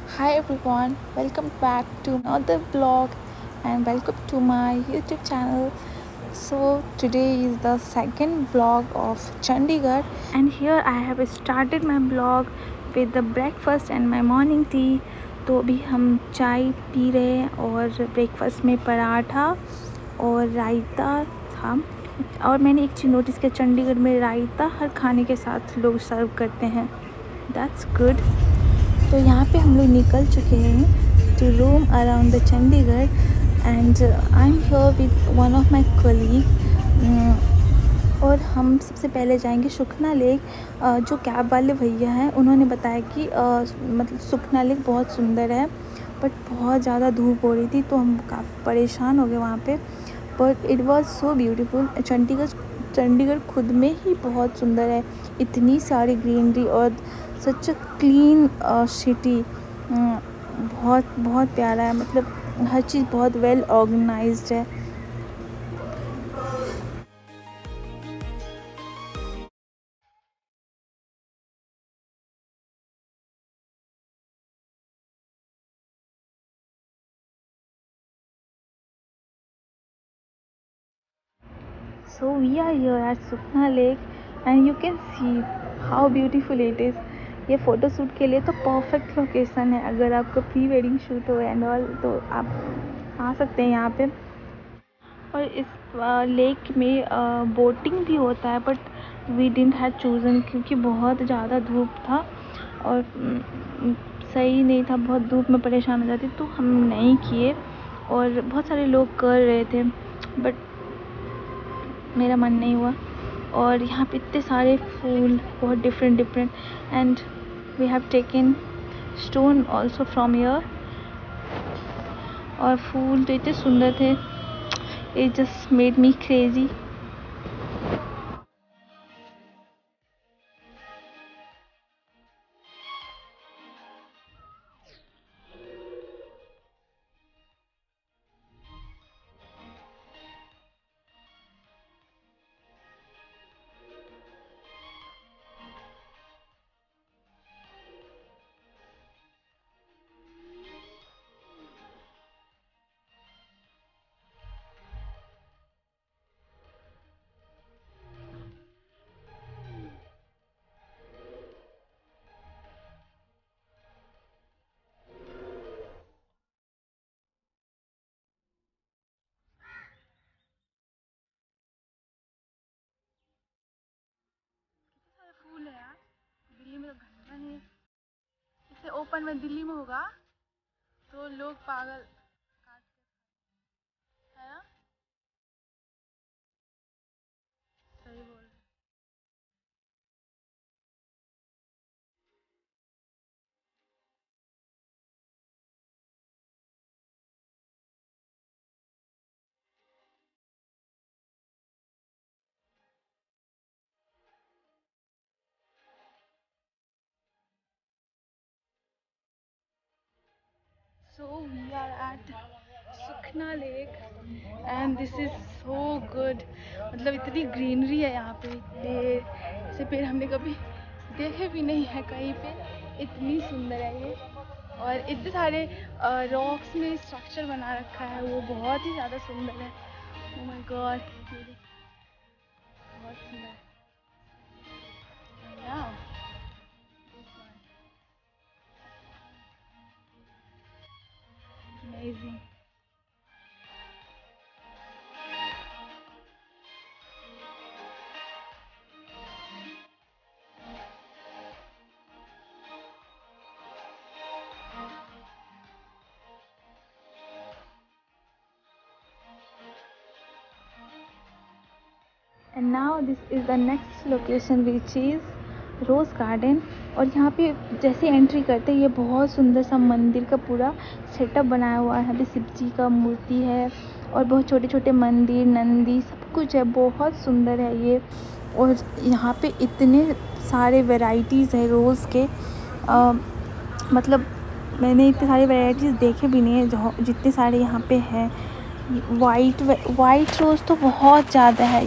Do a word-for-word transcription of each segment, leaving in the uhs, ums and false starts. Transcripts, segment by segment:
Hi everyone, welcome back to another vlog and welcome to my YouTube channel. So today is the second vlog of Chandigarh and here I have started my vlog with the breakfast and my morning tea. तो अभी हम चाय P रहे हैं और breakfast में पराठा और रायता था। और मैंने एक चीज़ नोटिस किया, चंडीगढ़ में रायता हर खाने के साथ लोग सर्व करते हैं। That's good. तो यहाँ पे हम लोग निकल चुके हैं to roam around the Chandigarh and I am here with one of my colleague. और हम सबसे पहले जाएंगे सुखना लेक। uh, जो कैब वाले भैया हैं उन्होंने बताया कि uh, मतलब सुखना लेक बहुत सुंदर है, बट बहुत ज़्यादा धूप हो रही थी तो हम काफ़ी परेशान हो गए वहाँ पे। But it was so beautiful. Chandigarh Chandigarh खुद में ही बहुत सुंदर है, इतनी सारी ग्रीनरी और सच अ क्लीन सिटी। बहुत बहुत प्यारा है, मतलब हर चीज़ बहुत वेल ऑर्गेनाइज्ड है। So we are here at Sukhna Lake and you can see how beautiful it is. ये फ़ोटो शूट के लिए तो परफेक्ट लोकेशन है। अगर आपको प्री वेडिंग शूट हो एंड ऑल तो आप आ सकते हैं यहाँ पे। और इस लेक में बोटिंग भी होता है, but we didn't have chosen क्योंकि बहुत ज़्यादा धूप था और सही नहीं था, बहुत धूप में परेशान हो जाती तो हम नहीं किए। और बहुत सारे लोग कर रहे थे बट मेरा मन नहीं हुआ। और यहाँ पे इतने सारे फूल, बहुत different different and we have taken stone also from here. और फूल तो इतने सुंदर थे, it just made me crazy. फूल है यार, दिल्ली में तो घंटा नहीं है। इसे ओपन में दिल्ली में होगा तो लोग पागल काट के है ना। सही बोल रहे। So we are at Sukhna lake and this is so good. मतलब इतनी ग्रीनरी है यहाँ पे, पेड़, ऐसे पेड़ हमने कभी देखे भी नहीं है कहीं पे, इतनी सुंदर है ये। और इतने सारे रॉक्स में स्ट्रक्चर बना रखा है, वो बहुत ही ज़्यादा सुंदर है। ओह माय गॉड, बहुत सुंदर है। Yeah. Amazing. And now this is the next location which is rose garden. और यहाँ पे जैसे एंट्री करते ये बहुत सुंदर सा मंदिर का पूरा सेटअप बनाया हुआ है। यहाँ पे शिव जी का मूर्ति है और बहुत छोटे छोटे मंदिर, नंदी, सब कुछ है, बहुत सुंदर है ये। और यहाँ पे इतने सारे वैरायटीज़ है रोज़ के, आ, मतलब मैंने इतने सारे वैरायटीज़ देखे भी नहीं है जो जितने सारे यहाँ पे हैं। वाइट वाइट रोज़ तो बहुत ज़्यादा है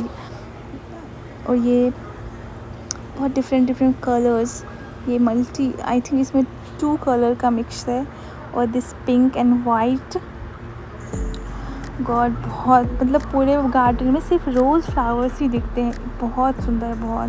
और ये बहुत डिफरेंट डिफरेंट कलर्स, ये मल्टी, आई थिंक इसमें टू कलर का मिक्स है, और this pink and white. God बहुत मतलब पूरे गार्डन में सिर्फ रोज़ फ्लावर्स ही दिखते हैं, बहुत सुंदर बहुत।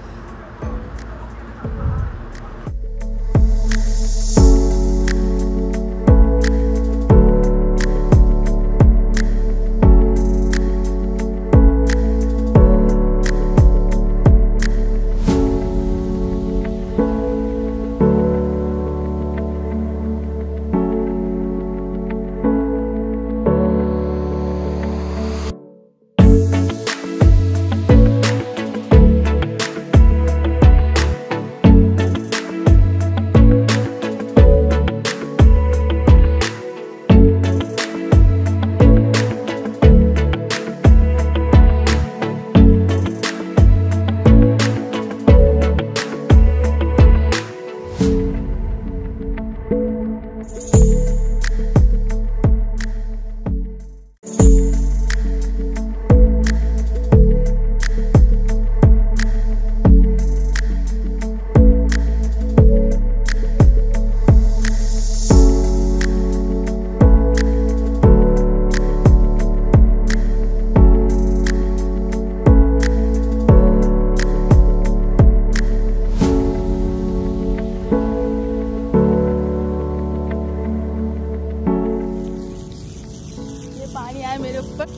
पानी आया मेरे ऊपर।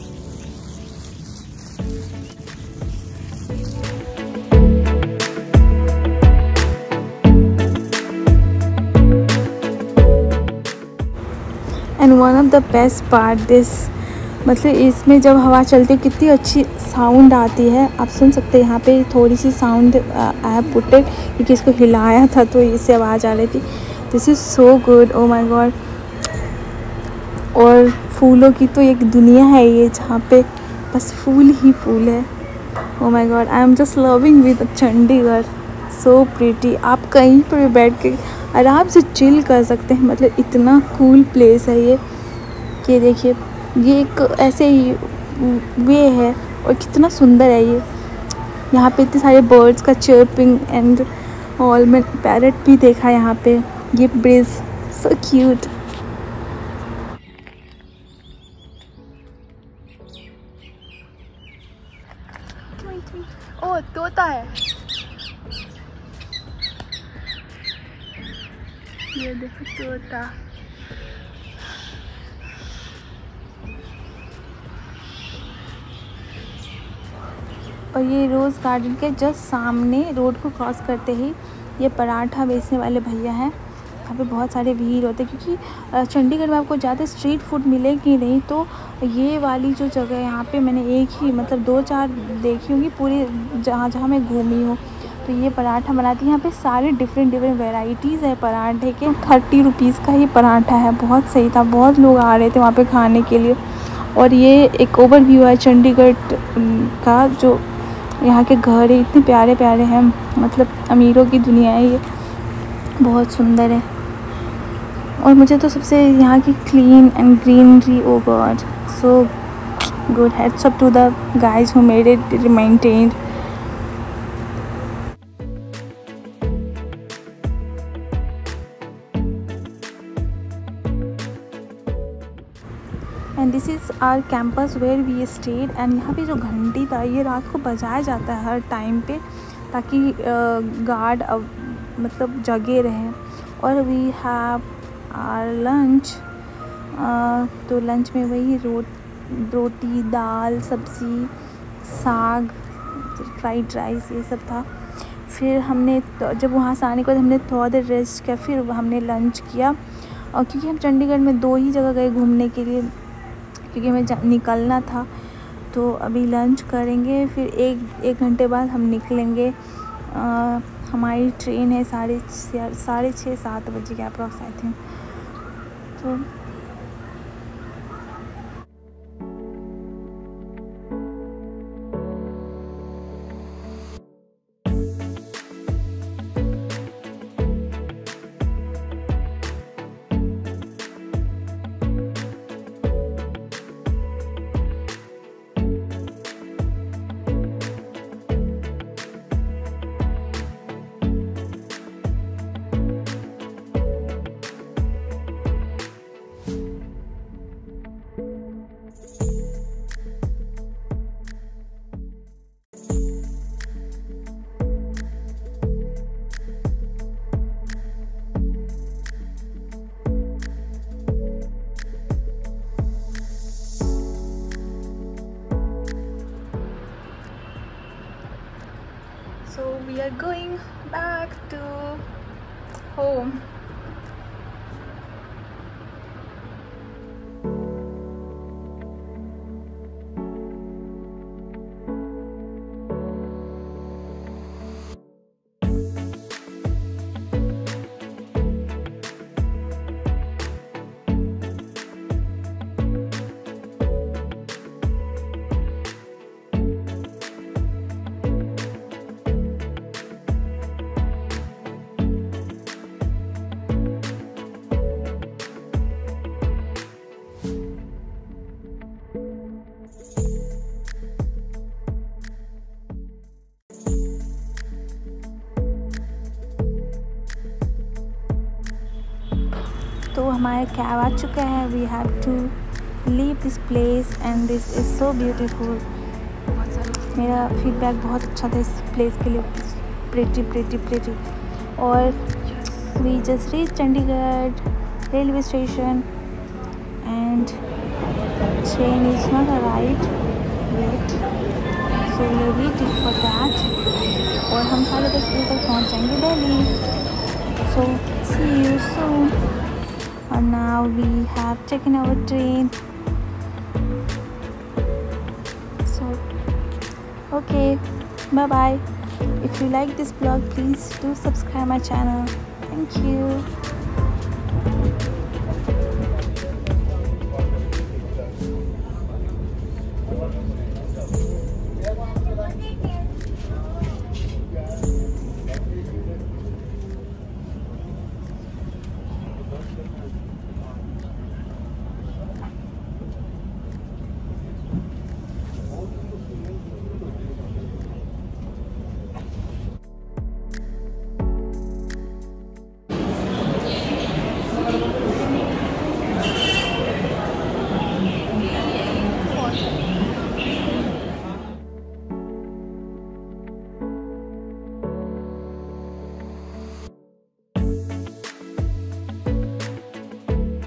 And one of the best part this, मतलब इसमें जब हवा चलती है कितनी अच्छी साउंड आती है। आप सुन सकते हैं यहाँ पे थोड़ी सी sound I have put it, क्योंकि इसको हिलाया था तो इससे आवाज़ आ रही थी। This is so good, oh my god. और फूलों की तो एक दुनिया है ये, जहाँ पे बस फूल ही फूल है। Oh my god, I am just loving with Chandigarh, so pretty. आप कहीं पर भी बैठ के आराम से चिल कर सकते हैं, मतलब इतना कूल प्लेस है ये। कि देखिए ये एक ऐसे ही वे है, और कितना सुंदर है ये। यहाँ पे इतने सारे बर्ड्स का चर्पिंग एंड ऑल, में पैरट भी देखा यहाँ पे। ये ब्रिज सो क्यूट। ओ तोता है, ये देखो तोता। और ये रोज़ गार्डन के जस्ट सामने रोड को क्रॉस करते ही ये पराठा बेचने वाले भैया हैं। यहाँ पे बहुत सारे भीड़ होते हैं, क्योंकि चंडीगढ़ में आपको ज़्यादा स्ट्रीट फूड मिलेगी नहीं। तो ये वाली जो जगह है यहाँ पे मैंने एक ही मतलब दो चार देखी होंगी पूरी, जहाँ जहाँ मैं घूमी हूँ। तो ये पराठा बनाती है यहाँ पे, सारे डिफरेंट डिफरेंट वेराइटीज़ है पराठे के। थर्टी रुपीज़ का ही पराठा है, बहुत सही था, बहुत लोग आ रहे थे वहाँ पे खाने के लिए। और ये एक ओवरव्यू है चंडीगढ़ का, जो यहाँ के घर है इतने प्यारे प्यारे हैं, मतलब अमीरों की दुनिया है ये, बहुत सुंदर है। और मुझे तो सबसे यहाँ की clean and greenery, oh god so good, heads up to the guys who made it maintained. And this is our campus where we stayed. एंड यहाँ पे जो घंटी था ये रात को बजाया जाता है हर टाइम पे, ताकि गार्ड uh, मतलब जगे रहें। और वी हैव आवर लंच, तो लंच में वही रो रोटी दाल सब्ज़ी साग फ्राइड राइस ये सब था। फिर हमने तो जब वहाँ से आने के बाद हमने थोड़ा देर रेस्ट किया, फिर हमने लंच किया। और क्योंकि हम चंडीगढ़ में दो ही जगह गए घूमने के लिए, क्योंकि हमें निकलना था, तो अभी लंच करेंगे, फिर एक एक घंटे बाद हम निकलेंगे। आ, हमारी ट्रेन है साढ़े साढ़े छः सात बजे के अप्रॉक्स आई थिंक। तो तो हमारा कैब आ चुका है. We have to leave this place and this is so beautiful. मेरा फीडबैक बहुत अच्छा था इस प्लेस के लिए. Pretty pretty pretty. और we just reach Chandigarh railway station and train is not arrived yet, so we are waiting for that. और हम साढ़े दस बजे तक पहुँच जाएंगे Delhi. So see you soon. And now we have taken our train. So okay, bye bye. If you like this vlog, please do subscribe my channel. Thank you.